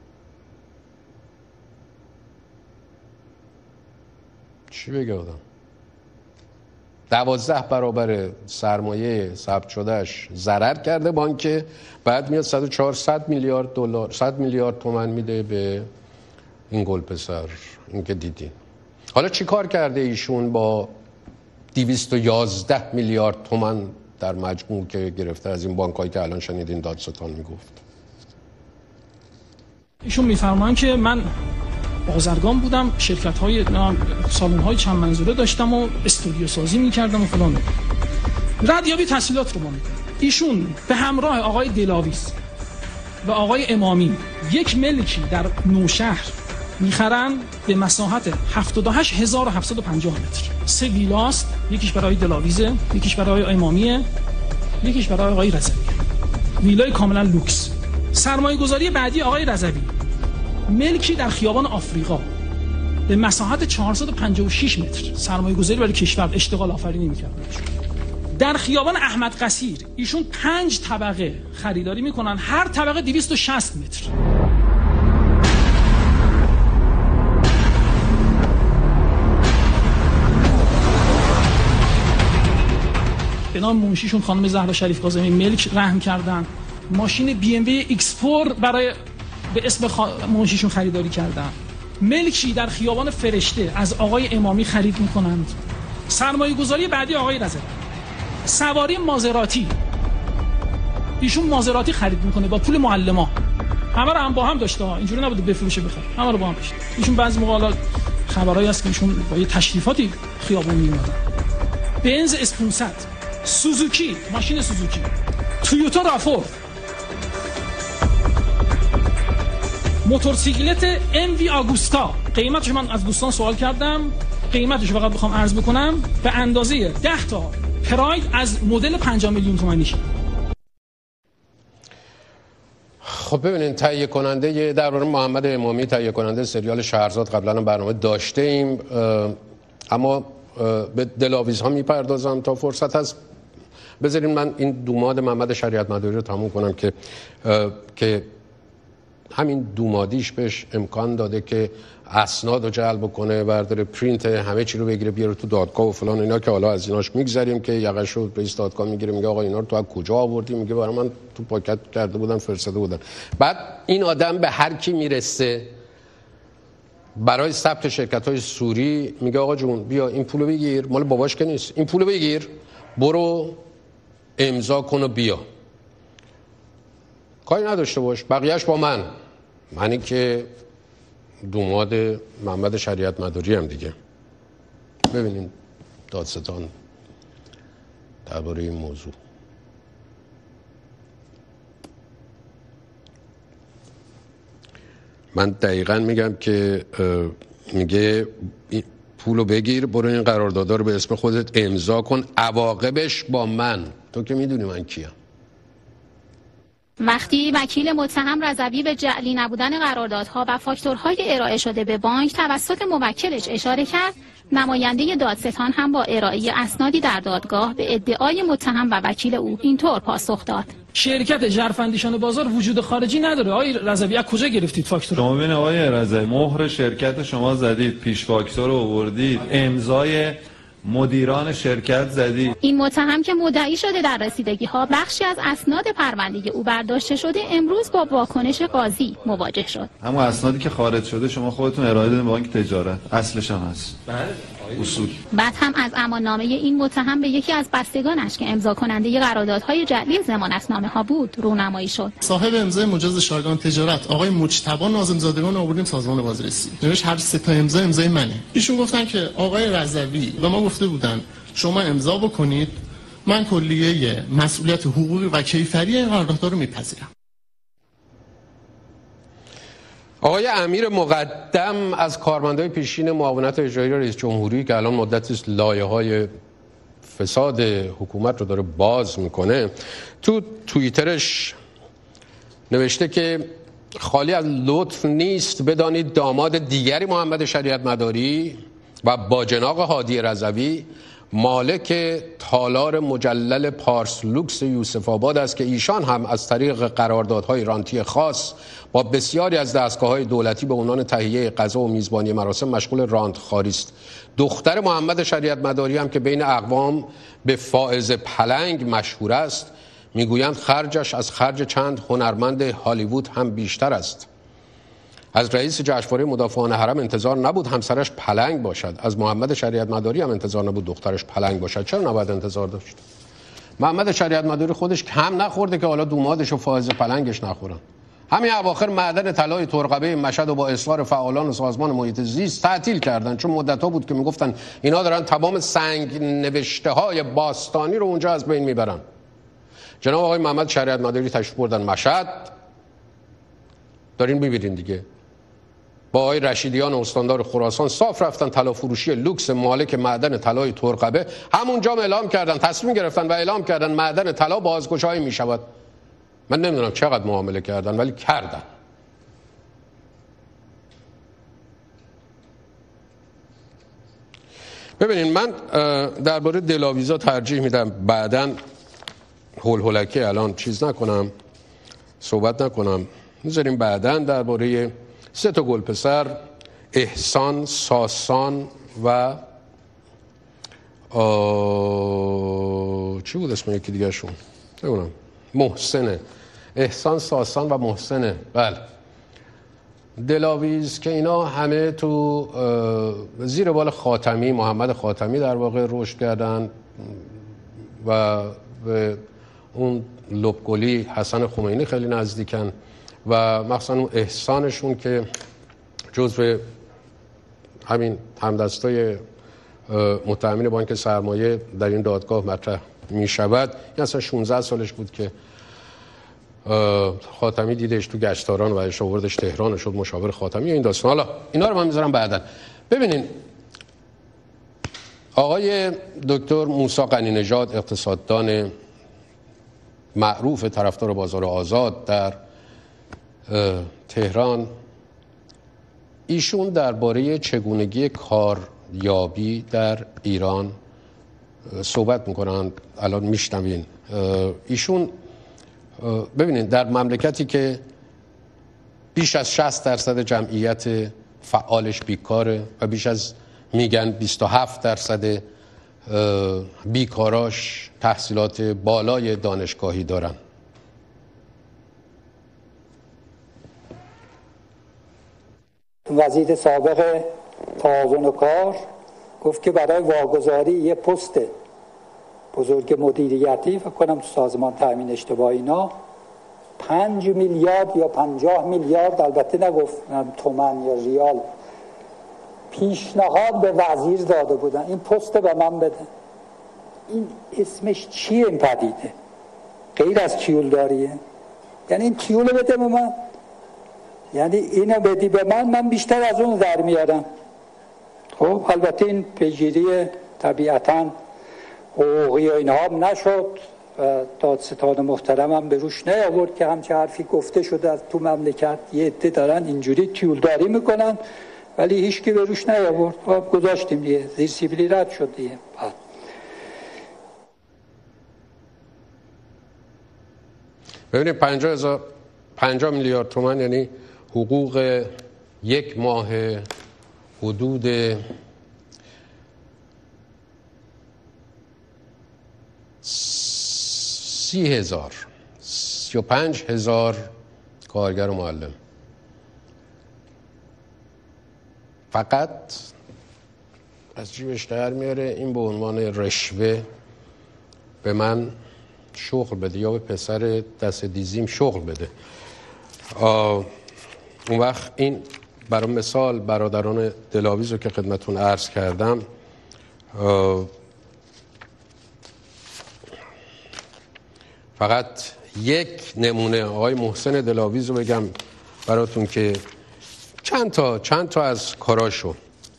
چی بگه آدم؟ دوازده برابر سرمایه ثبت شدهش ضرر کرده بانک، بعد میاد صد و چهار صد میلیارد دلار صد میلیارد تومان میده به این گل پسر. این که دیدین. حالا چی کار کرده ایشون با دویست و یازده میلیارد تومان در مجموع که گرفته از این بانک‌هایی که الان شنیدین دادستان میگفت؟ ایشون میفرمان که من بازرگان بودم، شرکت‌های سالن‌های چند منظوره داشتم و استودیو سازی می‌کردم و فلان. ردیابی تحصیلات رو با می‌کنم. ایشون به همراه آقای دلاویز و آقای امامی یک ملکی در نوشهر میخرن به مساحت هفتاد و هشت هزار و هفتصد و پنجاه متر. سه ویلاست، یکیش برای دلاویزه، یکیش برای امامیه، یکیش برای آقای رضوی. ویلای کاملا لوکس. سرمایه گذاری بعدی آقای رضوی، ملکی در خیابان آفریقا به مساحت چهارصد و پنجاه و شش متر، سرمایه گذاری برای کشور اشتغال آفرینی میکردن. در خیابان احمد قصیر ایشون پنج طبقه خریداری میکنن، هر طبقه دویست و شصت متر. به نام منشیشون خانم زهرا شریف کاظمی ملک رهن کردن. ماشین بی ام وی ایکس فور برای به اسم خا... منشیشون خریداری کردن. ملکی در خیابان فرشته از آقای امامی خرید میکنند. سرمایه گذاری بعدی آقای رضوی، سواری مازراتی، ایشون مازراتی خرید میکنه با پول معلما. همه رو هم با هم داشته ها، اینجوری نبوده بفروشه بخره، همه رو با هم داشته. ایشون بعضی موقع خبرایی هست که ایشون با یه تشریفاتی خیابون میومدن. بنز اس پانصد، سوزوکی، ماشین سوزوکی، تویوتا رافور، موتورسیکلت ام وی آگوستا. قیمتش من از دوستان سوال کردم، قیمتش فقط بخوام عرض بکنم به اندازه ده تا پراید از مدل پنجاه میلیون تومانیش. خب ببینید، تهیه کننده درباره محمد امامی، تهیه کننده سریال شهرزاد قبلا هم برنامه داشته ایم، اما به دلاویز ها میپردازم تا فرصت هست. بذارین من این دوماد محمد شریعت مداری رو تموم کنم که که همین دومادیش بهش امکان داده که اسناد رو جلب کنه، برداره پرینت همه چی رو بگیره بیاره تو دادگاه و فلان اینا، که حالا از ایناش میگذریم که یقش رو رئیس دادگاه میگیره میگه آقا اینا رو تو از کجا آوردی؟ میگه برای من تو پاکت کرده بودن فرستاده بودن. بعد این آدم به هر کی میرسه برای ثبت شرکت‌های سوری میگه آقا جون بیا این پولو بگیر، مال باباش که نیست، این پولو بگیر برو امضا کن و بیا، کاری نداشته باش، بقیهش با من. منی که دوماد محمد شریعت مداری هم دیگه. ببینین دادستان درباره این موضوع. من دقیقاً میگم که میگه پولو بگیر برو این قراردادا رو به اسم خودت امضا کن، عواقبش با من. تو که میدونی من کیم. وقتی وکیل متهم رضوی به جعلی نبودن قراردادها و فاکتورهای ارائه شده به بانک توسط موکلش اشاره کرد، نماینده دادستان هم با ارائه اسنادی در دادگاه به ادعای متهم و وکیل او اینطور پاسخ داد: شرکت ژرفاندیشان بازار وجود خارجی نداره. آقای رضوی از کجا گرفتید فاکتور؟ شما ببین آقای رضوی، مهر شرکت شما زدید، پیش فاکتور رو آوردید، امضای مدیران شرکت زدید. این متهم که مدعی شده در رسیدگی ها بخشی از اسناد پرونده او برداشته شده، امروز با واکنش قاضی مواجه شد. اما اسنادی که خارج شده شما خودتون ارائه دادید به بانک تجارت، اصلش هم هست. بله اصول. بعد هم از اماننامه این متهم به یکی از بستگانش که امضا کننده قراردادهای جعلی ضمانتنامه ها بود رونمایی شد. صاحب امضای مجاز شایگان تجارت آقای مجتبی ناظم زادگان آوردیم سازمان بازرسی. نوشت هر سه تا امضا امضای منه. ایشون گفتن که آقای رضوی و ما گفته بودن شما امضا بکنید، من کلیه مسئولیت حقوقی و کیفری این قراردادها رو میپذیرم. آقای امیر مقدم از کارمندای پیشین معاونت اجرایی رئیس جمهوری که الان مدتی است لایه‌های فساد حکومت رو داره باز میکنه، تو توییترش نوشته که خالی از لطف نیست بدانید داماد دیگری محمد شریعت مداری و باجناق هادی رضوی مالک تالار مجلل پارس لوکس یوسف آباد است که ایشان هم از طریق قراردادهای رانتی خاص با بسیاری از دستگاه‌های دولتی به عنوان تهیه غذا و میزبانی مراسم مشغول راند خواری است. دختر محمد شریعت مداری هم که بین اقوام به فائزه پلنگ مشهور است، میگویند خرجش از خرج چند هنرمند هالیوود هم بیشتر است. از رئیس جشنواره مدافعان حرم انتظار نبود همسرش پلنگ باشد، از محمد شریعت مداری هم انتظار نبود دخترش پلنگ باشد. چرا نباید انتظار داشت؟ محمد شریعت مداری خودش کم نخورده که حالا دومادش و فائزه پلنگش نخورن. همین اواخر معدن طلای ترقبه مشهد و با اصرار فعالان سازمان محیط زیست تعطیل کردن، چون مدت‌ها بود که میگفتن اینا دارن تمام سنگ نوشته‌های باستانی رو اونجا از بین میبرن. جناب آقای محمد شریعت مداری تشریف بردن مشهد، دارین می‌بینین دیگه، با آقای رشیدیان استاندار خراسان صاف رفتن طلا فروشی لوکس مالک معدن طلای ترقبه، همونجا اعلام کردن، تصمیم گرفتن و اعلام کردن معدن طلا بازگشایی میشود. من نمیدونم چقدر معامله کردن ولی کردن. ببینید من درباره دلاویزا ترجیح میدم بعداً هول هولکی الان چیز نکنم، صحبت نکنم، میذاریم بعداً درباره سه تا گل پسر، احسان، ساسان و چی بود اسم یکی دیگه شون؟ نمیدونم، محسنه. احسان، ساسان و محسنه. بله، دلاویز که اینا همه تو زیر بال خاتمی، محمد خاتمی در واقع رشد کردن و به اون لبگلی حسن خمینی خیلی نزدیکن و مخصوصا اون احسانشون که جزو همین همدستای متهمین بانک سرمایه در این دادگاه مطرح می شود. این اصلا شانزده سالش بود که خاتمی دیدش تو گشتاران و اش آوردش تهران و شد مشاور خاتمی. این داستان حالا اینا رو من میذارم بعداً. ببینین آقای دکتر موسی غنی نژاد، اقتصاددان معروف طرفدار بازار آزاد در تهران، ایشون درباره چگونگی کاریابی در ایران صحبت میکنن. الان میشنوین. ایشون ببینید در مملکتی که بیش از شصت درصد جمعیت فعالش بیکاره و بیش از میگن بیست و هفت درصد بیکاراش تحصیلات بالای دانشگاهی دارن. وزیر سابق تعاون و کار گفت که برای واگذاری یه پست بزرگ مدیریتی فکر کنم تو سازمان تامین اجتماعی اینا پنج میلیارد یا پنجاه میلیارد، البته نگفتم تومن یا ریال، پیشنهاد به وزیر داده بودن این پست به من بده. این اسمش چیه این پدیده؟ غیر از تیولداریه؟ یعنی این تیول بده به من، یعنی اینو بدی به من من بیشتر از اون در میارم. خب البته این پیگیری طبیعتاً حقوقی و اینها هم نشد و دادستان محترم هم به روش نیاورد که همچه حرفی گفته شده از تو مملکت یه عده دارن اینجوری تیولداری میکنن، ولی هیچ کی به روش نیاورد و گذاشتیم دیگه، زیر سیبیلی رد شد دیگه. ببینید پنجاه هزار پنجاه میلیارد تومان یعنی حقوق یک ماه حدود سی هزار سی و پنج هزار کارگر و معلم. فقط از جیبش در میاره این به عنوان رشوه به من شغل بده یا به پسر دست دیزیم شغل بده. اون وقت این برای مثال برادران دلاویز رو که خدمتون عرض کردم فقط یک نمونه آقای محسن دلاویز رو بگم براتون که چند تا چند تا از کاراشو.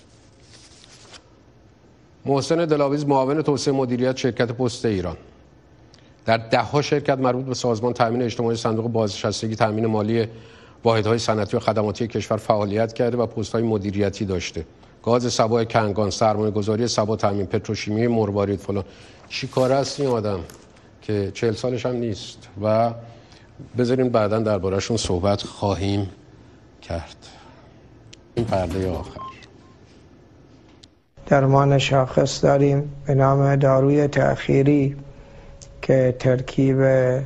محسن دلاویز معاون توسعه مدیریت شرکت پست ایران در ده ها شرکت مربوط به سازمان تامین اجتماعی صندوق بازنشستگی تامین مالی واحدهای صنعتی و خدماتی کشور فعالیت کرده و پست‌های مدیریتی داشته. گاز سبا کنگان، سرمایه‌گذاری سبا تامین، پتروشیمی مروارید فلان. چی کار است این آدم که چهل سالش هم نیست و بذارین بعداً درباره‌شون صحبت خواهیم کرد. این پرده آخر. درمان شاخص داریم به نام داروی تأخیری که ترکیب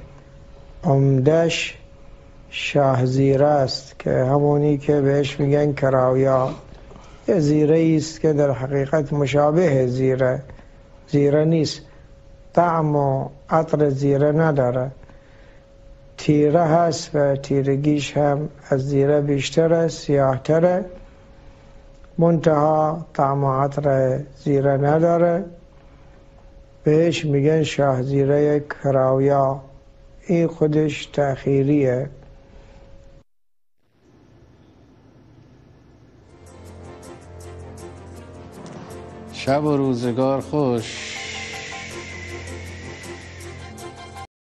عمدش شاهزیره است که همونی که بهش میگن کراویا. یه زیره است که در حقیقت مشابه زیره زیره نیست، طعم و عطر زیره نداره، تیره هست و تیرگیش هم از زیره بیشتره، سیاه تره، منتها طعم و عطر زیره نداره، بهش میگن شاهزیره کراویا. این خودش تأخیریه. شب و روزگار خوش.